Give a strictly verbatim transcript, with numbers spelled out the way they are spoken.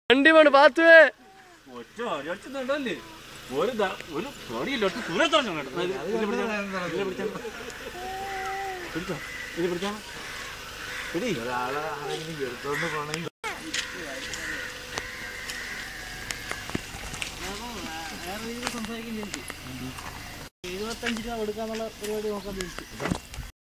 വണ്ടി വേണം പാത്തുവേ ഒറ്റ ഒരടിച്ചുണ്ടല്ലേ ഒരു ഒരു തൊടിയില്ല ഒറ്റ സൂര്യത്തോളം പിടിച്ചോ ഇത് പിടിച്ചാ പിടി ഒരാളെ ആരെങ്കിലും എടുത്തോണ്ട് പോണെങ്കിൽ സംസാരിക്കും ഇരുപത്തഞ്ച് രൂപ കൊടുക്കാന്നുള്ള പരിപാടി നോക്കാൻ ചോദിച്ചു.